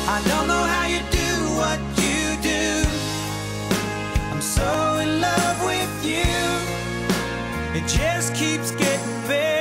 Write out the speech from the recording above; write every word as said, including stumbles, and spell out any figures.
I don't know how you do what you do. I'm so in love with you. It just keeps getting better.